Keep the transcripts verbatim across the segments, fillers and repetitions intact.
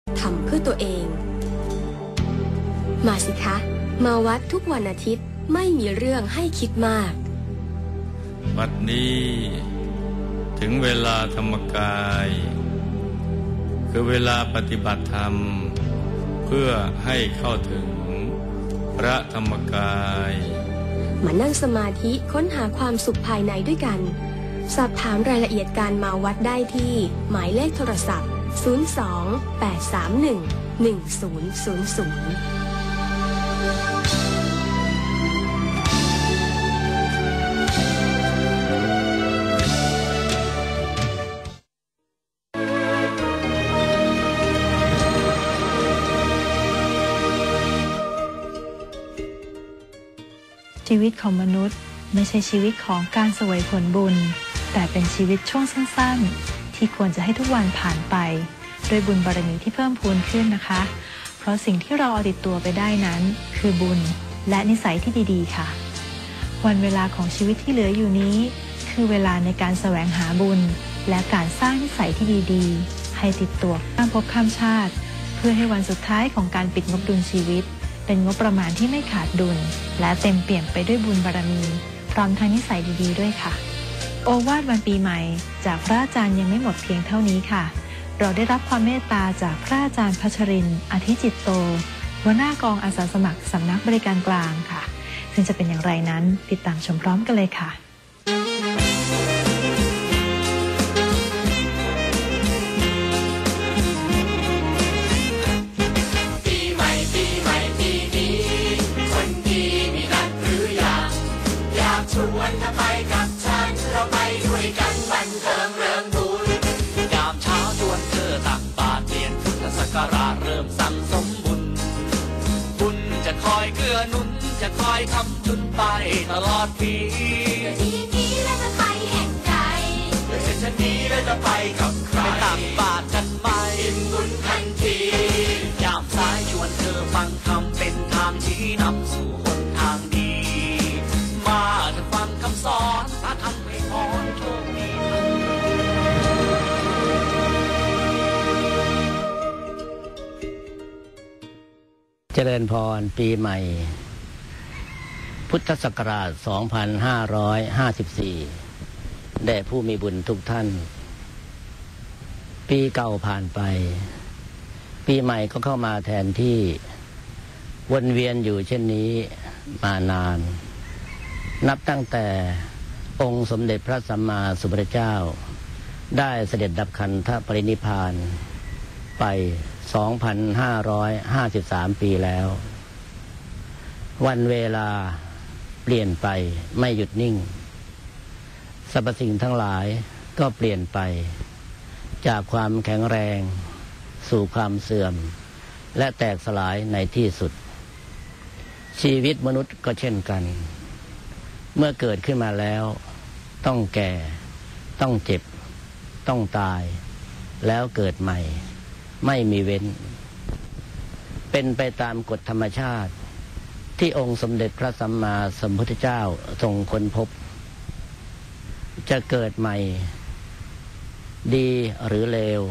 ทำเพื่อตัวเองมาสิคะมาวัดทุกวันอาทิตย์ไม่มีเรื่องให้คิดมากบัดนี้ถึงเวลาธรรมกายคือเวลาปฏิบัติธรรมเพื่อให้เข้าถึงพระธรรมกายมานั่งสมาธิค้นหาความสุขภายในด้วยกันสอบถามรายละเอียดการมาวัดได้ที่หมายเลขโทรศัพท์ศูนย์ สอง แปด สาม หนึ่ง หนึ่ง ศูนย์ ศูนย์ ศูนย์ชีวิตของมนุษย์ไม่ใช่ชีวิตของการเสวยผลบุญแต่เป็นชีวิตช่วงสั้นๆที่ควรจะให้ทุกวันผ่านไปด้วยบุญบารมีที่เพิ่มพูนขึ้นนะคะเพราะสิ่งที่เราเอาติดตัวไปได้นั้นคือบุญและนิสัยที่ดีๆค่ะวันเวลาของชีวิตที่เหลืออยู่นี้คือเวลาในการแสวงหาบุญและการสร้างนิสัยที่ดีๆให้ติดตัวข้ามภพข้ามชาติเพื่อให้วันสุดท้ายของการปิดงบดุลชีวิตเป็นงบประมาณที่ไม่ขาดดุลและเต็มเปี่ยมไปด้วยบุญบารมีพร้อมทั้งนิสัยดีๆด้วยค่ะโอวาทวันปีใหม่จากพระอาจารย์ยังไม่หมดเพียงเท่านี้ค่ะเราได้รับความเมตตาจากพระอาจารย์พัชรินทร์อธิจิตโตหัวหน้ากองอาสาสมัครสำนักบริการกลางค่ะซึ่งจะเป็นอย่างไรนั้นติดตามชมพร้อมกันเลยค่ะชวนเธอไปกับฉันเราไปด้วยกันบันเทิงเริงบุญยามเช้าชวนเธอตักบาตรเปลี่ยนพุทธศักราชเริ่มสั่งสมบุญบุญจะคอยเกื้อหนุนจะคอยคำจุนไปตลอดปีทีนี้เราจะไปแห่งใดเมื่อเช่นฉันนี้เราจะไปกับใครไปตักบาตรกันไหมอิ่มบุญทันทียามสายชวนเธอฟังคำเป็นทางชี้นำสู่หนทางดีมาจะฟังคำสอนพระธรรมให้พรโชคดีเจริญพรปีใหม่พุทธศักราชสองพันห้าร้อยห้าสิบสี่แด่ผู้มีบุญทุกท่านปีเก่าผ่านไปปีใหม่ก็เข้ามาแทนที่วนเวียนอยู่เช่นนี้มานานนับตั้งแต่องค์สมเด็จพระสัมมาสัมพุทธเจ้าได้เสด็จดับขันธปรินิพพานไป สองพันห้าร้อยห้าสิบสาม ปีแล้ววันเวลาเปลี่ยนไปไม่หยุดนิ่งสรรพสิ่งทั้งหลายก็เปลี่ยนไปจากความแข็งแรงสู่ความเสื่อมและแตกสลายในที่สุดชีวิตมนุษย์ก็เช่นกันเมื่อเกิดขึ้นมาแล้วต้องแก่ต้องเจ็บต้องตายแล้วเกิดใหม่ไม่มีเว้นเป็นไปตามกฎธรรมชาติที่องค์สมเด็จพระสัมมาสัมพุทธเจ้าทรงค้นพบจะเกิดใหม่ดีหรือเลว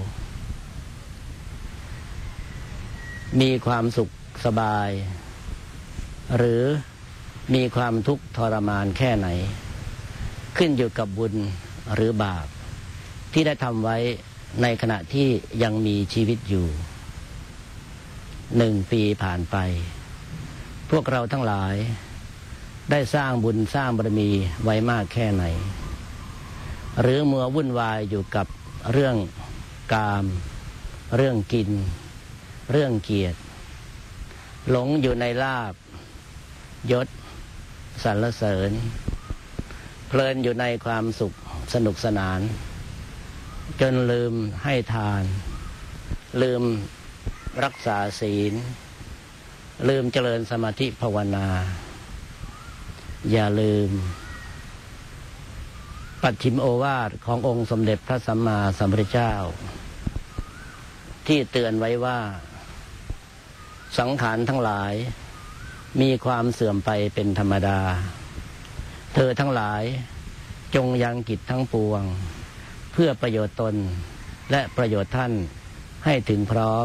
มีความสุขสบายหรือมีความทุกข์ทรมานแค่ไหนขึ้นอยู่กับบุญหรือบาปที่ได้ทำไว้ในขณะที่ยังมีชีวิตอยู่หนึ่งปีผ่านไปพวกเราทั้งหลายได้สร้างบุญสร้างบารมีไว้มากแค่ไหนหรือมัววุ่นวายอยู่กับเรื่องกามเรื่องกินเรื่องเกียรติหลงอยู่ในลาภยศสรรเสริญเพลินอยู่ในความสุขสนุกสนานจนลืมให้ทานลืมรักษาศีลลืมเจริญสมาธิภาวนาอย่าลืมปัจฉิมโอวาทขององค์สมเด็จพระสัมมาสัมพุทธเจ้าที่เตือนไว้ว่าสังขารทั้งหลายมีความเสื่อมไปเป็นธรรมดาเธอทั้งหลายจงยังกิจทั้งปวงเพื่อประโยชน์ตนและประโยชน์ท่านให้ถึงพร้อม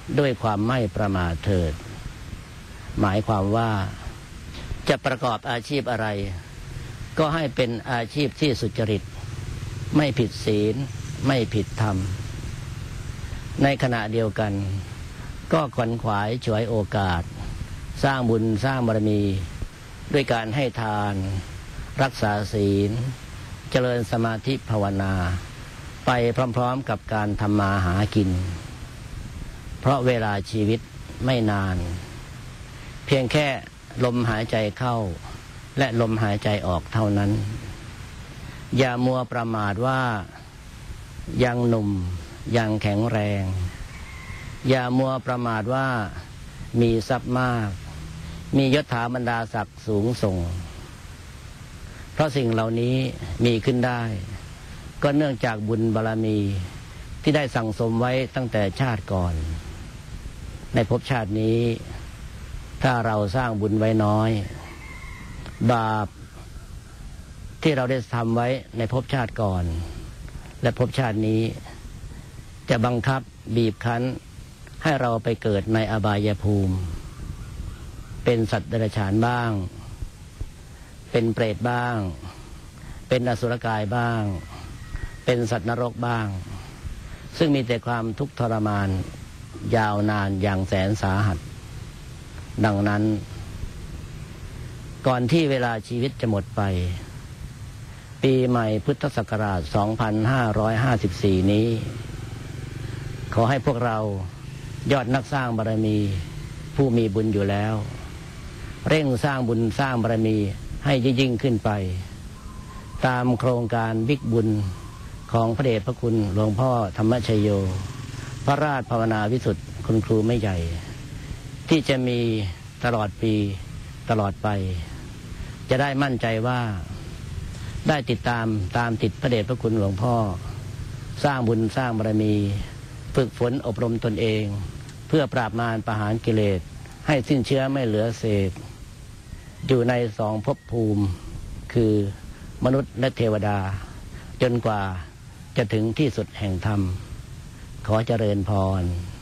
ด้วยความไม่ประมาทเถิดหมายความว่าจะประกอบอาชีพอะไรก็ให้เป็นอาชีพที่สุจริตไม่ผิดศีลไม่ผิดธรรมในขณะเดียวกันก็ขวนขวายฉวยโอกาสสร้างบุญสร้างบารมีด้วยการให้ทานรักษาศีลเจริญสมาธิภาวนาไปพร้อมๆกับการทำมาหากินเพราะเวลาชีวิตไม่นานเพียงแค่ลมหายใจเข้าและลมหายใจออกเท่านั้นอย่ามัวประมาทว่ายังหนุ่มยังแข็งแรงอย่ามัวประมาทว่ามีทรัพย์มากมียศถาบรรดาศักดิ์สูงส่งเพราะสิ่งเหล่านี้มีขึ้นได้ก็เนื่องจากบุญบารมีที่ได้สั่งสมไว้ตั้งแต่ชาติก่อนในภพชาตินี้ถ้าเราสร้างบุญไว้น้อยบาปที่เราได้ทำไว้ในภพชาติก่อนและภพชาตินี้จะบังคับบีบคั้นให้เราไปเกิดในอบายภูมิเป็นสัตว์เดรัจฉานบ้างเป็นเปรตบ้างเป็นอสุรกายบ้างเป็นสัตว์นรกบ้างซึ่งมีแต่ความทุกข์ทรมานยาวนานอย่างแสนสาหัสดังนั้นก่อนที่เวลาชีวิตจะหมดไปปีใหม่พุทธศักราชสองพันห้าร้อยห้าสิบสี่นี้ขอให้พวกเรายอดนักสร้างบารมีผู้มีบุญอยู่แล้วเร่งสร้างบุญสร้างบารมีให้ยิ่งขึ้นไปตามโครงการบิ๊กบุญของพระเดชพระคุณหลวงพ่อธรรมชโยพระราชภาวนาวิสุทธิ์คุณครูไม่ใหญ่ที่จะมีตลอดปีตลอดไปจะได้มั่นใจว่าได้ติดตามตามติดพระเดชพระคุณหลวงพ่อสร้างบุญสร้างบารมีฝึกฝนอบรมตนเองเพื่อปราบมารประหารกิเลสให้สิ้นเชื้อไม่เหลือเศษอยู่ในสองภพภูมิคือมนุษย์และเทวดาจนกว่าจะถึงที่สุดแห่งธรรมขอเจริญพร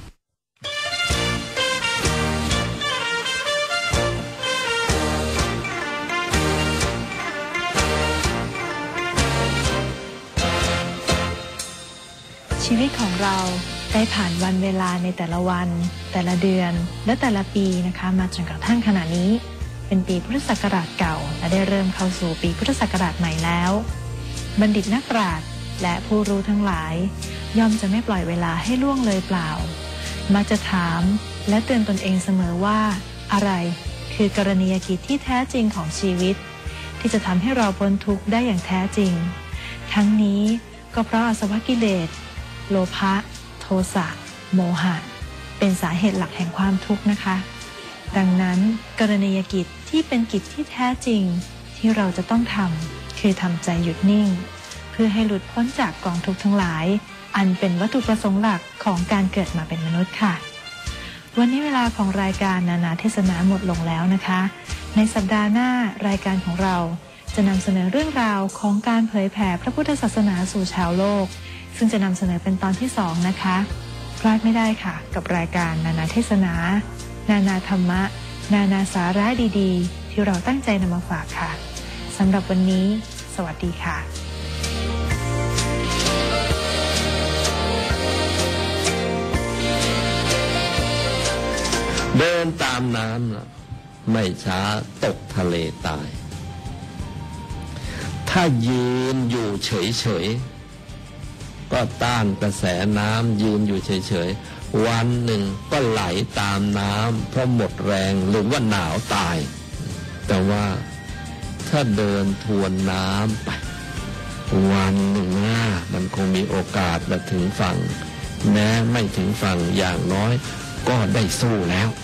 ชีวิตของเราได้ผ่านวันเวลาในแต่ละวันแต่ละเดือนและแต่ละปีนะคะมาจนกระทั่งขณะนี้เป็นปีพุทธศักราชเก่าและได้เริ่มเข้าสู่ปีพุทธศักราชใหม่แล้วบัณฑิตนักปราชญ์และผู้รู้ทั้งหลายย่อมจะไม่ปล่อยเวลาให้ล่วงเลยเปล่ามักจะถามและเตือนตนเองเสมอว่าอะไรคือกรณียกิจที่แท้จริงของชีวิตที่จะทำให้เราพ้นทุกข์ได้อย่างแท้จริงทั้งนี้ก็เพราะอาสวะกิเลสโลภะโทสะโมหะเป็นสาเหตุหลักแห่งความทุกข์นะคะดังนั้นกรณียกิจที่เป็นกิจที่แท้จริงที่เราจะต้องทำคือทำใจหยุดนิ่งเพื่อให้หลุดพ้นจากกองทุกข์ทั้งหลายอันเป็นวัตถุประสงค์หลักของการเกิดมาเป็นมนุษย์ค่ะวันนี้เวลาของรายการนานาเทศนาหมดลงแล้วนะคะในสัปดาห์หน้ารายการของเราจะนำเสนอเรื่องราวของการเผยแผ่พระพุทธศาสนาสู่ชาวโลกซึ่งจะนำเสนอเป็นตอนที่สองนะคะพลาดไม่ได้ค่ะกับรายการนานาเทศนานานาธรรมะนานาสาระดีๆที่เราตั้งใจนำมาฝากค่ะสำหรับวันนี้สวัสดีค่ะเดินตามน้ำไม่ช้าตกทะเลตายถ้ายืนอยู่เฉยๆก็ต้านกระแสน้ำยืนอยู่เฉยๆวันหนึ่งก็ไหลตามน้ำเพราะหมดแรงหรือว่าหนาวตายแต่ว่าถ้าเดินทวนน้ำไปวันหนึ่งหน้ามันคงมีโอกาสมาถึงฝั่งแม้ไม่ถึงฝั่งอย่างน้อยก็ได้สู้แล้ว